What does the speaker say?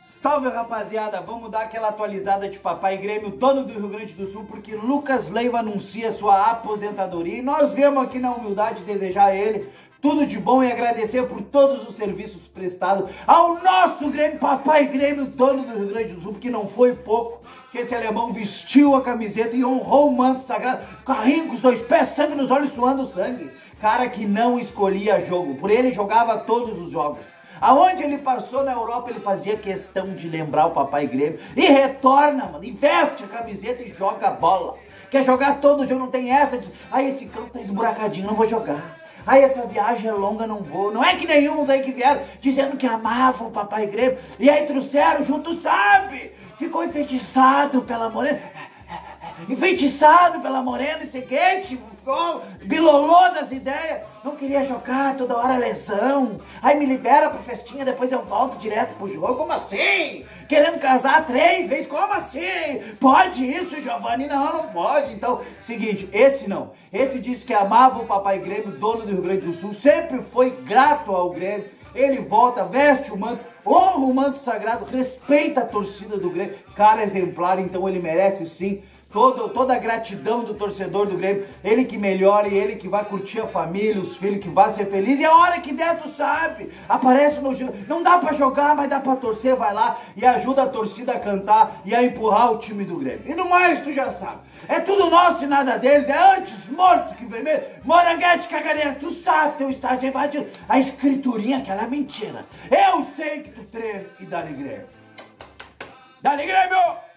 Salve, rapaziada, vamos dar aquela atualizada de Papai Grêmio, dono do Rio Grande do Sul, porque Lucas Leiva anuncia sua aposentadoria e nós viemos aqui na humildade desejar a ele tudo de bom e agradecer por todos os serviços prestados ao nosso Grêmio, Papai Grêmio, dono do Rio Grande do Sul, porque não foi pouco que esse alemão vestiu a camiseta e honrou o manto sagrado, carrinho com os dois pés, sangue nos olhos, suando sangue. Cara que não escolhia jogo, por ele jogava todos os jogos. Aonde ele passou na Europa, ele fazia questão de lembrar o Papai Grêmio. E retorna, mano, e veste a camiseta e joga bola. Quer jogar todo jogo, não tem essa de... esse campo tá esburacadinho, não vou jogar. Essa viagem é longa, não vou. Não é que nenhum aí que vieram dizendo que amavam o Papai Grêmio. E aí trouxeram junto, sabe? Ficou enfeitiçado pela morena. Enfeitiçado pela morena e seguinte, ficou bilolô das ideias. Não queria jogar, toda hora lesão. Aí me libera pra festinha, depois eu volto direto pro jogo. Como assim? Querendo casar 3 vezes? Como assim? Pode isso, Giovanni? Não pode. Então, seguinte, esse não. Esse disse que amava o Papai Grêmio, dono do Rio Grande do Sul. Sempre foi grato ao Grêmio. Ele volta, veste o manto, honra o manto sagrado, respeita a torcida do Grêmio. Cara exemplar, então ele merece sim toda a gratidão do torcedor do Grêmio. Ele que melhore, ele que vai curtir a família, os filhos, que vai ser feliz. E a hora que der, tu sabe, aparece no jogo. Não dá pra jogar, mas dá pra torcer, vai lá e ajuda a torcida a cantar e a empurrar o time do Grêmio. E no mais, tu já sabe, é tudo nosso e nada deles. É antes morto que vermelho. Moranguete, caganeira, tu sabe, teu estádio é invadido. A escriturinha, aquela é mentira. Eu sei que tu treme e dá-lhe Grêmio. Dá-lhe Grêmio!